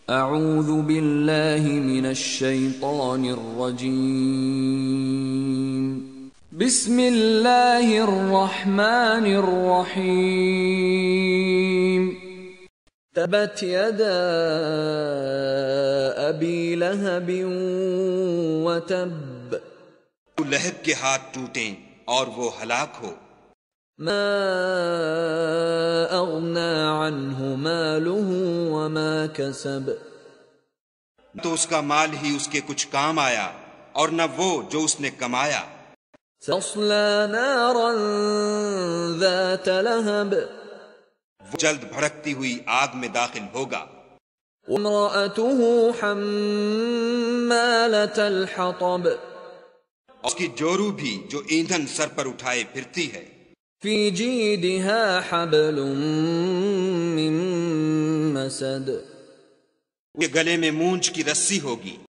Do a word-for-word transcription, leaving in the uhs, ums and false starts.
أعوذ بالله من الشيطان الرجيم. بسم الله الرحمن الرحيم. تبت يدا أبي لهب وتب. लहब के हाथ टूटें और वो हलाक हो। ما أغنى عنه ماله وما كسب. तो उसका माल ही उसके कुछ काम आया और न वो जो उसने कमाया। تصلى نارا ذات لهب. वो जल्द भड़कती हुई आग में दाखिल होगा। وامرأته حمالة الحطب. उसकी जोरू भी जो ईंधन सर पर उठाए फिरती है। في جيدها حبل من مسد. उसके गले में मूंज की रस्सी होगी।